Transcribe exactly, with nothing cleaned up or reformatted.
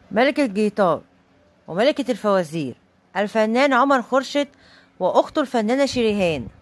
ملك الجيتار وملكة الفوازير الفنان عمر خورشيد وأخته الفنانة شريهان.